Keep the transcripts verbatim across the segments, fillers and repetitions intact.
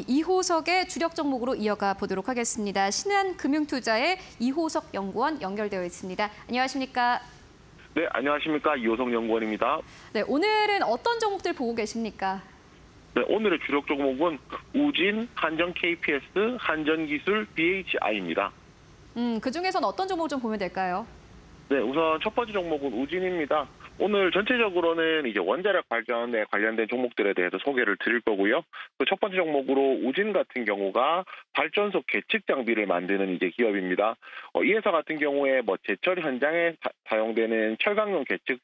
이호석의 주력 종목으로 이어가 보도록 하겠습니다. 신한금융투자의 이호석 연구원 연결되어 있습니다. 안녕하십니까? 네, 안녕하십니까? 이호석 연구원입니다. 네, 오늘은 어떤 종목들 보고 계십니까? 네, 오늘의 주력 종목은 우진, 한전 케이피에스, 한전기술, 비에이치아이입니다. 음, 그중에서는 어떤 종목 좀 보면 될까요? 네, 우선 첫 번째 종목은 우진입니다. 오늘 전체적으로는 이제 원자력 발전에 관련된 종목들에 대해서 소개를 드릴 거고요. 그 첫 번째 종목으로 우진 같은 경우가 발전소 계측 장비를 만드는 이제 기업입니다. 어, 이 회사 같은 경우에 뭐 제철 현장에 사, 사용되는 철강용 계측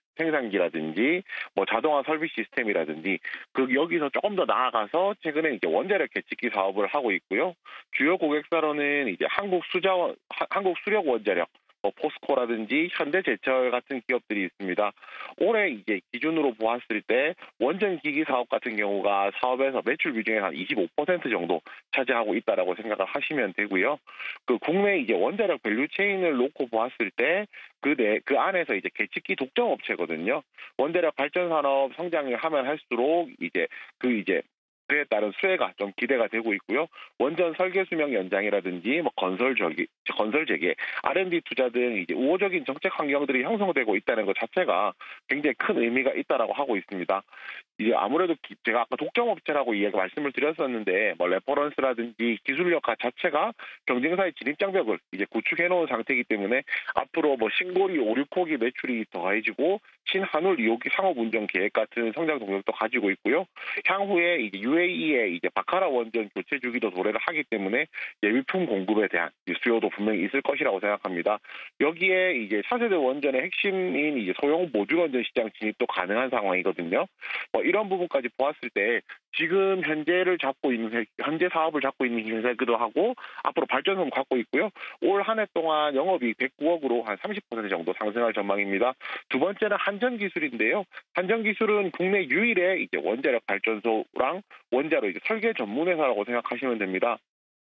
생산기라든지 뭐 자동화 설비 시스템이라든지 그 여기서 조금 더 나아가서 최근에 이제 원자력 계측기 사업을 하고 있고요. 주요 고객사로는 이제 한국 수자원, 한국 수력 원자력, 뭐 포스코라든지 현대제철 같은 기업들이 있습니다. 올해 이제 기준으로 보았을 때 원전 기기 사업 같은 경우가 사업에서 매출 비중의 한 이십오 퍼센트 정도 차지하고 있다라고 생각을 하시면 되고요. 그 국내 이제 원자력 밸류 체인을 놓고 보았을 때 그 내 그 안에서 이제 계측기 독점 업체거든요. 원자력 발전 산업 성장을 하면 할수록 이제 그 이제 그에 따른 수혜가 좀 기대가 되고 있고요. 원전 설계 수명 연장이라든지 뭐 건설 저기 건설 재개, 알 앤 디 투자 등 이제 우호적인 정책 환경들이 형성되고 있다는 것 자체가 굉장히 큰 의미가 있다라고 하고 있습니다. 이제 아무래도 기, 제가 아까 독점 업체라고 이야기 말씀을 드렸었는데 뭐 레퍼런스라든지 기술력화 자체가 경쟁사의 진입 장벽을 이제 구축해 놓은 상태이기 때문에 앞으로 뭐 신고리 오, 육 호기 매출이 더해지고 신한울 이 호기 상업 운전 계획 같은 성장 동력도 가지고 있고요. 향후에 이제 유에이이의 이제 바카라 원전 교체 주기도 도래를 하기 때문에 예비품 공급에 대한 수요도 분명히 있을 것이라고 생각합니다. 여기에 이제 차세대 원전의 핵심인 이제 소형 모듈 원전 시장 진입도 가능한 상황이거든요. 뭐 이런 부분까지 보았을 때 지금 현재를 잡고 있는 현재 사업을 잡고 있는 회사이기도 하고 앞으로 발전성을 갖고 있고요. 올 한 해 동안 영업이익 백구억으로 한 삼십 퍼센트 정도 상승할 전망입니다. 두 번째는 한전기술인데요. 한전기술은 국내 유일의 이제 원자력 발전소랑 원자로 이제 설계 전문 회사라고 생각하시면 됩니다.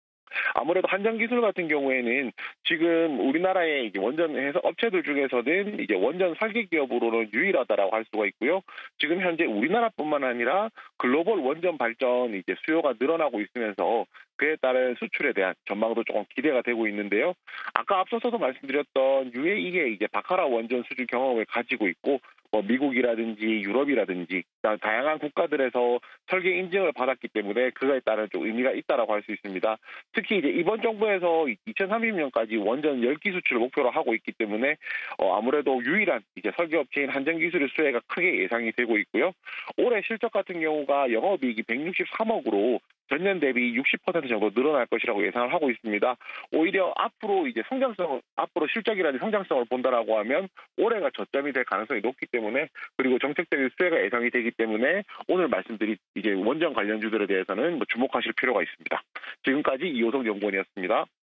아무래도 한전기술 같은 경우에는 지금 우리나라의 이제 원전 회사 업체들 중에서는 이제 원전 설계 기업으로는 유일하다라고 할 수가 있고요. 지금 현재 우리나라뿐만 아니라 글로벌 원전 발전 이제 수요가 늘어나고 있으면서 그에 따른 수출에 대한 전망도 조금 기대가 되고 있는데요. 아까 앞서서도 말씀드렸던 유에이의 이제 바카라 원전 수주 경험을 가지고 있고 뭐 미국이라든지 유럽이라든지 다양한 국가들에서 설계 인증을 받았기 때문에 그거에 따른 좀 의미가 있다라고 할 수 있습니다. 특히 이제 이번 정부에서 이천삼십 년까지 원전 열 기 수출을 목표로 하고 있기 때문에 어 아무래도 유일한 이제 설계업체인 한전기술의 수혜가 크게 예상이 되고 있고요. 올해 실적 같은 경우가 영업이익이 백육십삼억으로 전년 대비 육십 퍼센트 정도 늘어날 것이라고 예상을 하고 있습니다. 오히려 앞으로 이제 성장성, 앞으로 실적이라든지 성장성을 본다라고 하면 올해가 저점이 될 가능성이 높기 때문에 그리고 정책적인 수혜가 예상이 되기 때문에 오늘 말씀드린 이제 원전 관련주들에 대해서는 뭐 주목하실 필요가 있습니다. 지금까지 이호석 연구원이었습니다.